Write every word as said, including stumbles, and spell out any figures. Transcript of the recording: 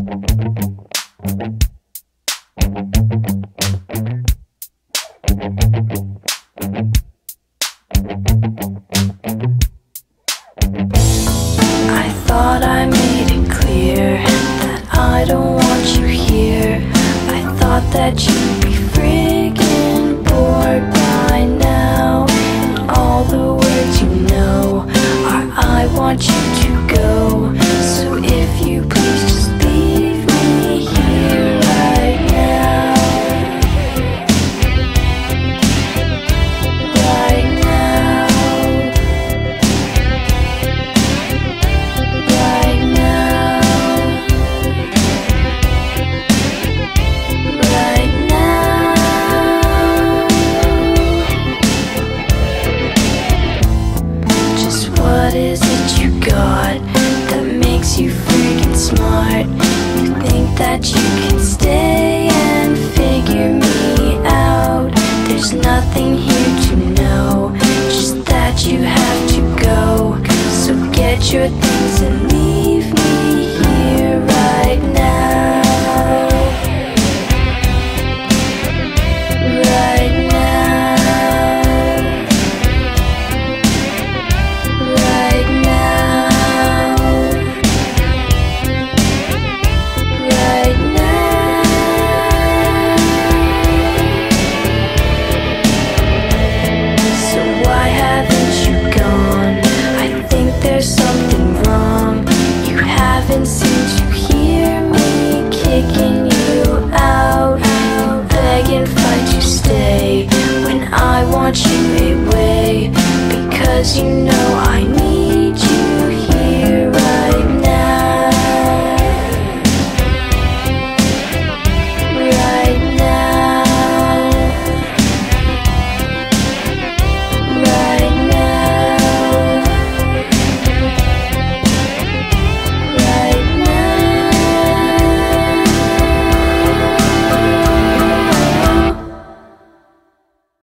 I thought I made it clear that I don't want you here. I thought that you'd be friggin' bored by now, and all the words you know are I want you to go. So if you please just leave me here right now. Right now. Right now. Right now. Just what is it you got that makes you freaking smart? You think that you can stay and figure me out? There's nothing here to know, just that you have to go. So get your things and leave me here right now. Right now. Right now. Right now. So why haven't you gone? I think there's something wrong. You haven't seemed to